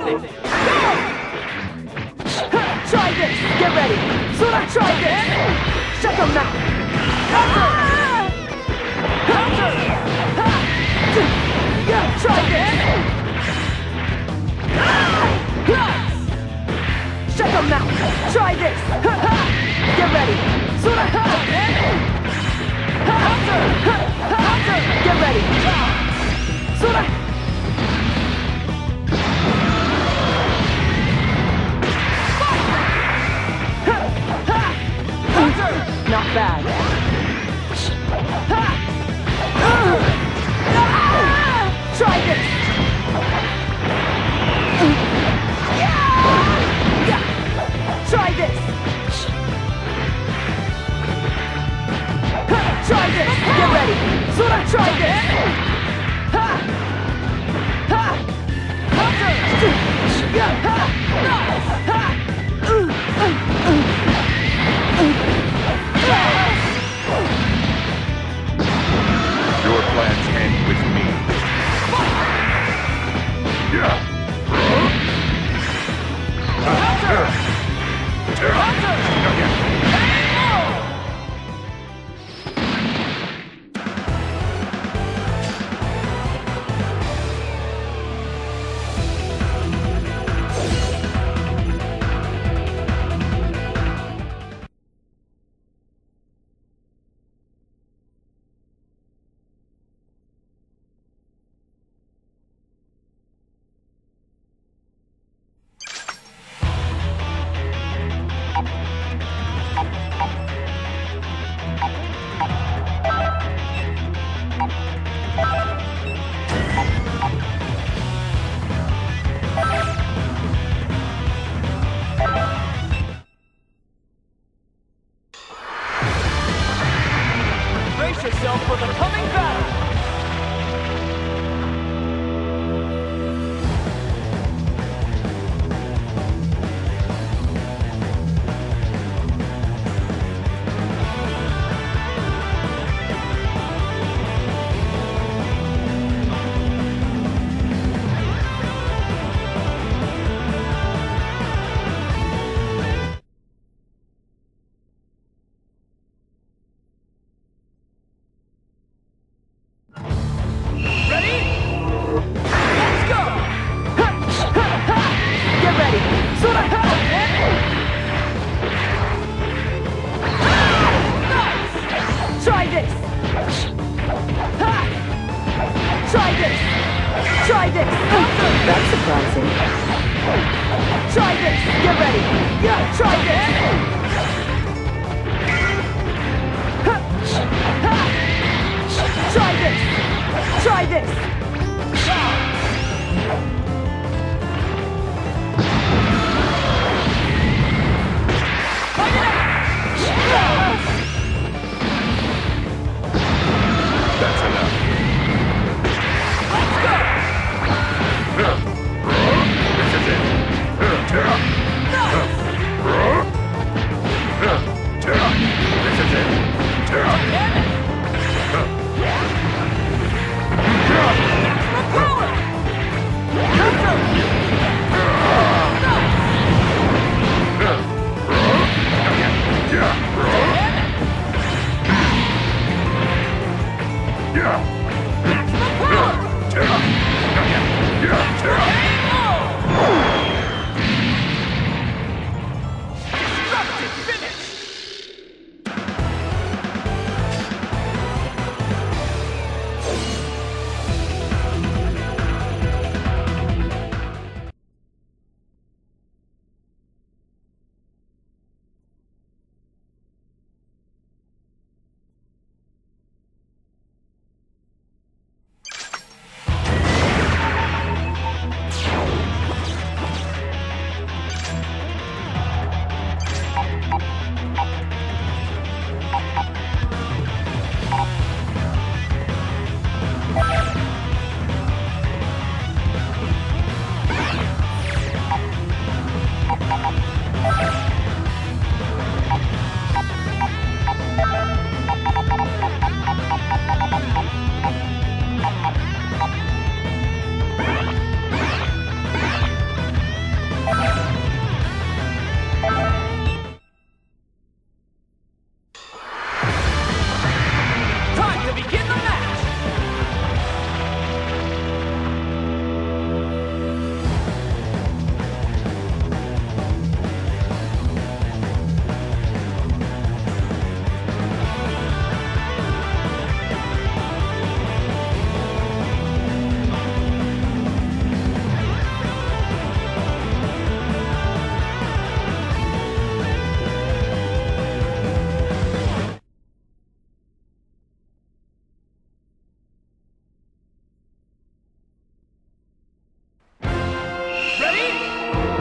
something. Try this! Get ready! Sora, try this! Shut them now! Counter! Counter! Try this! Shut them now! Try this! Get ready! Sora! Counter! Counter! Get ready! Sora! Not bad. Try this. Try this. Try this. Get ready. Sora, try this. Your plans end with me. Brace yourself for the coming battle! Try this! That's surprising. Try this! Get ready! Yeah, try this! Try this! Try this! That's enough. Let's go! This is it. This is it.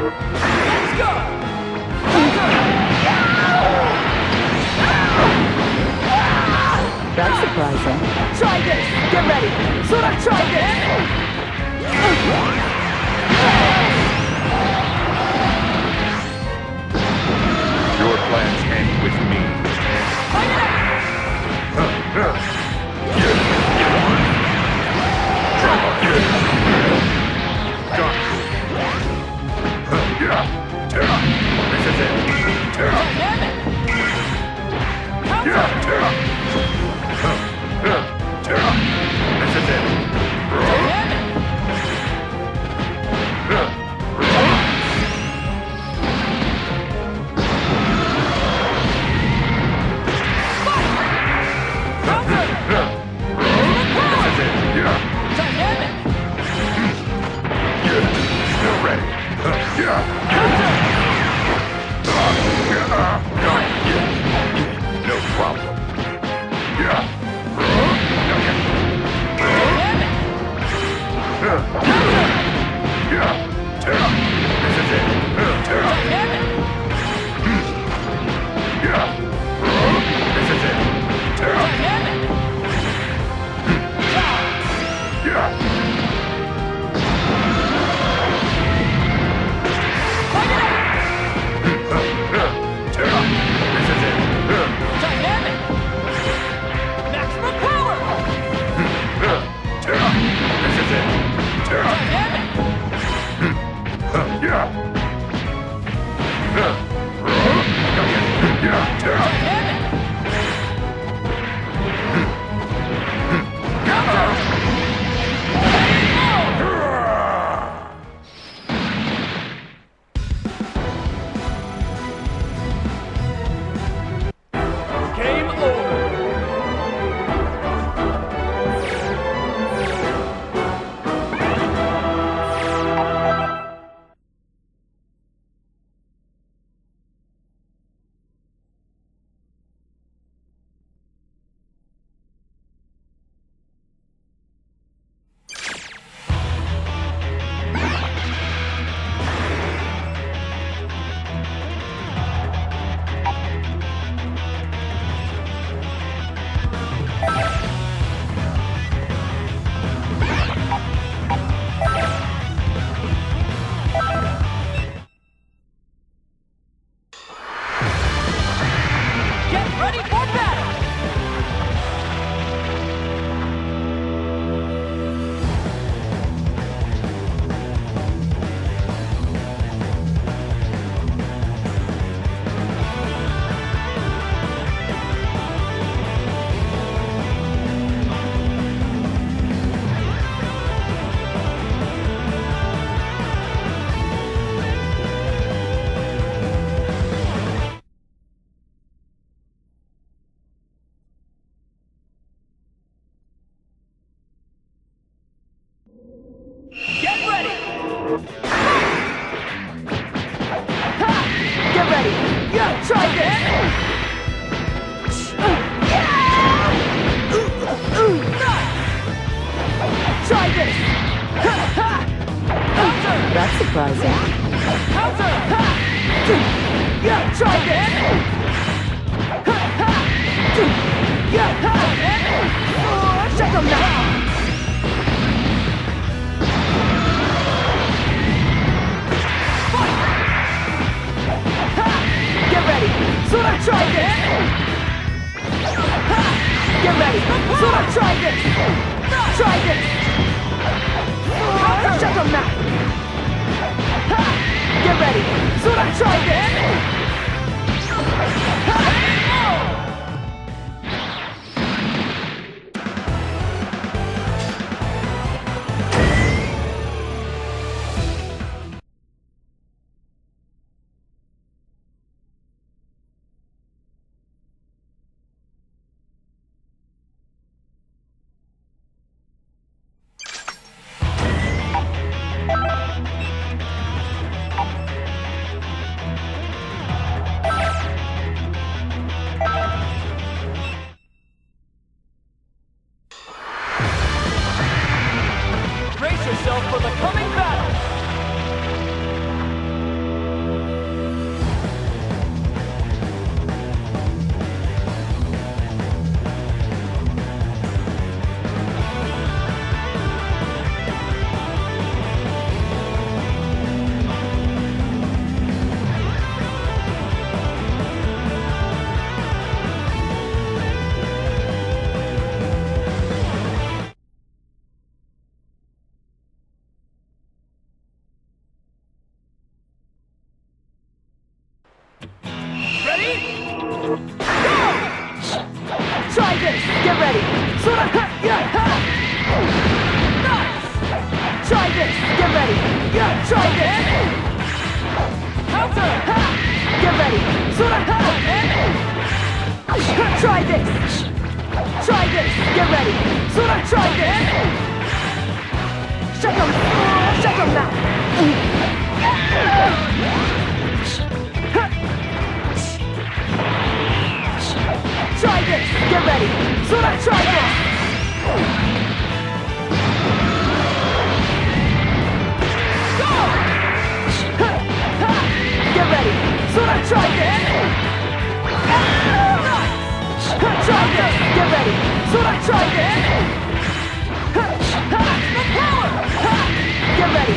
Let's go! That's surprising. Try this! Get ready! Sora, try this! Your plans end with me. Fight it out! This is it. Dynamic! Counter! This is it. Dynamic! Counter! This is it. Dynamic! Still ready. No problem. This is it. Dynamic! This is it. Dynamic! Fight it out! This is it. Dynamic! Maximum power! This is it. Dynamic! Dynamic! Game over! Get ready for battle! Get ready! Ha! Get ready! Yeah, try this! Try this! Ha! Ha! Counter! That's surprising. Counter! Ha! Yeah, try this! Ha! Ha! Yeah, ha! Shut them down! Get ready! Sora, try this! Ha! Get ready! Sora, try this! Try this! Shut them now! Ha! Get ready! Sora, try this! Ha! yourself for the coming battle! this! Get ready! Sora! Yeah! Nice! Try this! Get ready! Yeah! Try this! Counter! Get ready! Sora! Try this! Try this! Get ready! Sora! Try this! Shut them! Shut them now! Try this! Get ready! Sora! Try this! Go! Get ready! Sora! Try this! Try this! Get ready! Sora! Try this! Power! Get ready!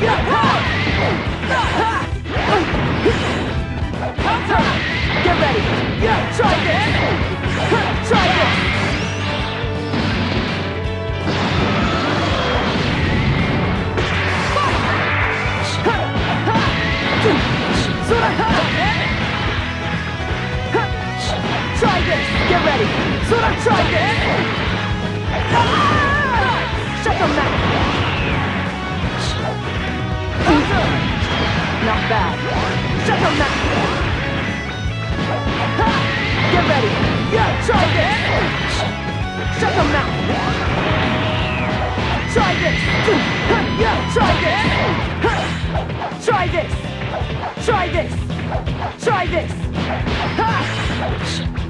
Counter! Get ready! Try this! Try this! Sora! Try this! Get ready! Sora! Try this! Shut them now! Not bad. Shut them now! Get ready! Try this! Shut them now! Try this! Try this! Try this! Try this! Try this!